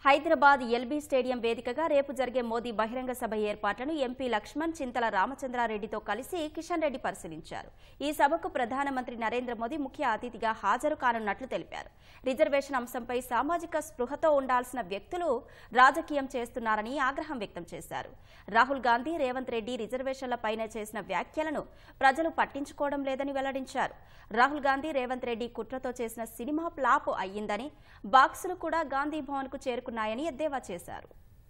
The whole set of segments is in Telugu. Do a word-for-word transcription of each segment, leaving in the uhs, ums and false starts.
హైదరాబాద్ ఎల్బీ స్టేడియం వేదికగా రేపు జరిగే మోదీ బహిరంగ సభ ఏర్పాట్లను ఎంపీ లక్ష్మణ్ చింతల రామచంద్రారెడ్డితో కలిసి కిషన్ రెడ్డి పరిశీలించారు. ఈ సభకు ప్రధానమంత్రి నరేంద్ర మోదీ ముఖ్య అతిథిగా హాజరు కానున్నట్లు తెలిపారు. రిజర్వేషన్ అంశంపై సామాజిక స్పృహతో ఉండాల్సిన వ్యక్తులు రాజకీయం చేస్తున్నారని ఆగ్రహం వ్యక్తం చేశారు. రాహుల్ గాంధీ, రేవంత్ రెడ్డి రిజర్వేషన్లపైన చేసిన వ్యాఖ్యలను ప్రజలు పట్టించుకోవడం లేదని వెల్లడించారు. రాహుల్ గాంధీ, రేవంత్ రెడ్డి కుట్రతో చేసిన సినిమా ఫ్లాప్ అయ్యిందని, బాక్సులు కూడా గాంధీ భవన్ కు చేరుకున్నాయని ఎద్దేవా చేశారు.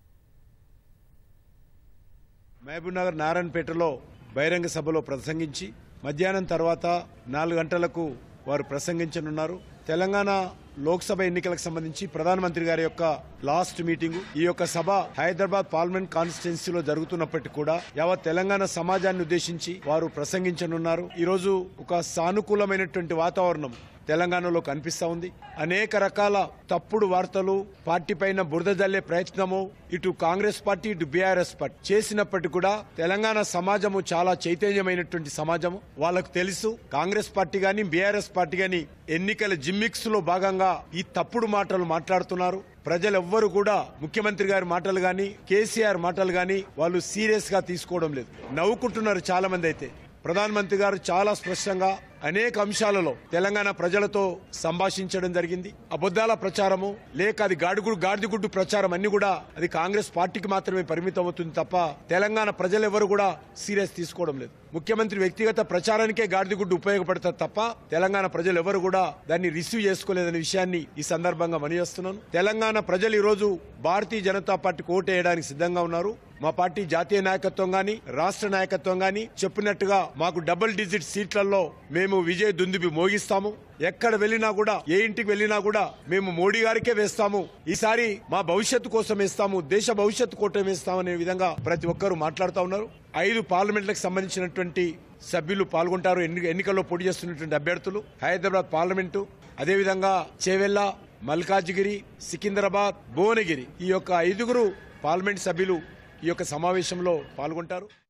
మహబూబ్నగర్ నారాయణపేటలో బహిరంగ సభలో ప్రసంగించి మధ్యాహ్నం తర్వాత నాలుగు గంటలకు వారు ప్రసంగించనున్నారు. తెలంగాణ లోక్సభ ఎన్నికలకు సంబంధించి ప్రధానమంత్రి గారి యొక్క లాస్ట్ మీటింగ్, ఈ యొక్క సభ హైదరాబాద్ పార్లమెంట్ కాన్స్టిట్యున్సీలో జరుగుతున్నప్పటికీ కూడా యావత్ తెలంగాణ సమాజాన్ని ఉద్దేశించి వారు ప్రసంగించనున్నారు. ఈ రోజు ఒక సానుకూలమైనటువంటి వాతావరణం తెలంగాణలో కనిపిస్తా ఉంది. అనేక రకాల తప్పుడు వార్తలు, పార్టీ పైన బురద జల్లే ప్రయత్నము ఇటు కాంగ్రెస్ పార్టీ, ఇటు బీఆర్ఎస్ పార్టీ చేసినప్పటికీ కూడా తెలంగాణ సమాజము చాలా చైతన్యమైనటువంటి సమాజము. వాళ్ళకు తెలుసు కాంగ్రెస్ పార్టీ గాని బీఆర్ఎస్ పార్టీ గాని ఎన్నికల జిమ్మిక్స్ లో భాగంగా ఈ తప్పుడు మాటలు మాట్లాడుతున్నారు. ప్రజలెవ్వరు కూడా ముఖ్యమంత్రి గారి మాటలు గాని కేసీఆర్ మాటలు గాని వాళ్ళు సీరియస్ గా తీసుకోవడం లేదు, నవ్వుకుంటున్నారు చాలా మంది. అయితే ప్రధానమంత్రి గారు చాలా స్పష్టంగా అనేక అంశాలలో తెలంగాణ ప్రజలతో సంభాషించడం జరిగింది. అబద్దాల ప్రచారము లేక అది గాడిగుడు గాడిదిగుడ్డు ప్రచారం అన్ని కూడా అది కాంగ్రెస్ పార్టీకి మాత్రమే పరిమితం అవుతుంది తప్ప తెలంగాణ ప్రజలెవరు కూడా సీరియస్ తీసుకోవడం లేదు. ముఖ్యమంత్రి వ్యక్తిగత ప్రచారానికే గాడిదిగుడ్డు ఉపయోగపడుతుంది తప్ప తెలంగాణ ప్రజలు ఎవరు కూడా దాన్ని రిసీవ్ చేసుకోలేదనే విషయాన్ని ఈ సందర్భంగా మనవిస్తున్నాను. తెలంగాణ ప్రజలు ఈ రోజు భారతీయ జనతా పార్టీకి ఓటు వేయడానికి సిద్ధంగా ఉన్నారు. మా పార్టీ జాతీయ నాయకత్వం గాని రాష్ట్ర నాయకత్వం గాని చెప్పినట్టుగా మాకు డబుల్ డిజిట్ సీట్లలో మేము విజయ దుందుబి మోగిస్తాము. ఎక్కడ వెళ్లినా కూడా, ఏ ఇంటికి వెళ్లినా కూడా మేము మోడీ గారికే వేస్తాము. ఈసారి మా భవిష్యత్తు కోసం వేస్తాము, దేశ భవిష్యత్తు కోసం వేస్తామనే విధంగా ప్రతి ఒక్కరూ మాట్లాడుతూ ఉన్నారు. ఐదు పార్లమెంట్లకు సంబంధించినటువంటి సభ్యులు పాల్గొంటారు. ఎన్నికల్లో పోటీ చేస్తున్నటువంటి అభ్యర్థులు హైదరాబాద్ పార్లమెంటు, అదేవిధంగా చేవెళ్ల, మల్కాజ్గిరి, సికింద్రాబాద్, భువనగిరి ఈ యొక్క ఐదుగురు పార్లమెంట్ సభ్యులు ఈ యొక్క సమావేశంలో పాల్గొంటారు.